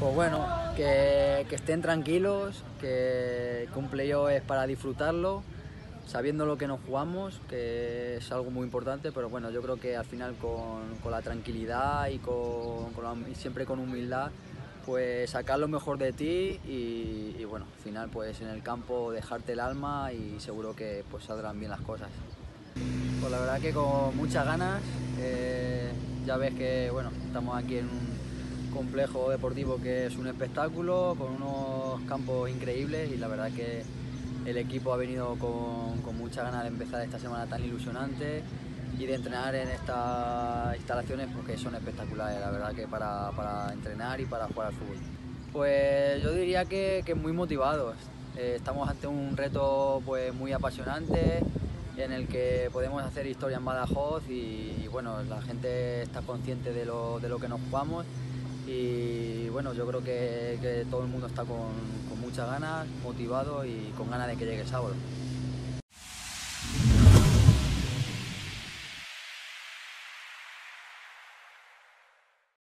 Pues bueno, que estén tranquilos, que un playoff es para disfrutarlo, sabiendo lo que nos jugamos, que es algo muy importante, pero bueno, yo creo que al final con la tranquilidad y siempre con humildad, pues sacar lo mejor de ti y bueno, al final pues en el campo dejarte el alma y seguro que pues saldrán bien las cosas. Pues la verdad que con muchas ganas, ya ves que bueno, estamos aquí en un complejo deportivo que es un espectáculo, con unos campos increíbles y la verdad que el equipo ha venido con muchas ganas de empezar esta semana tan ilusionante y de entrenar en estas instalaciones porque son espectaculares, la verdad que para entrenar y para jugar al fútbol. Pues yo diría que muy motivados. Estamos ante un reto pues muy apasionante en el que podemos hacer historia en Badajoz y bueno, la gente está consciente de lo que nos jugamos y bueno, yo creo que todo el mundo está con muchas ganas, motivado y con ganas de que llegue el sábado.